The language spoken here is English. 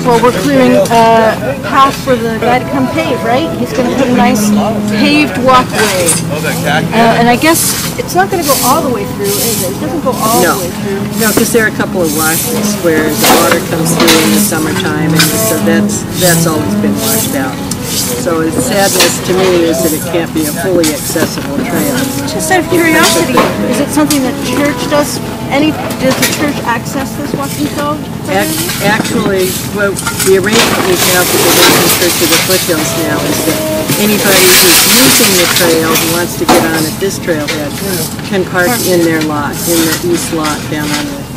Well, we're clearing a path for the guy to come pave, right? He's going to put a nice paved walkway. And I guess it's not going to go all the way through, is it? It doesn't go all the way through. No, because there are a couple of washes where the water comes through in the summertime, and so that's always been washed out. So the sadness to me is that it can't be a fully accessible trail. Just out of curiosity, is it something that church does? Does the church access this walking trail? Actually, well, the arrangement we have with the Lutheran Church of the Foothills now is that anybody who's using the trail who wants to get on at this trailhead can park in their lot, in the east lot down on the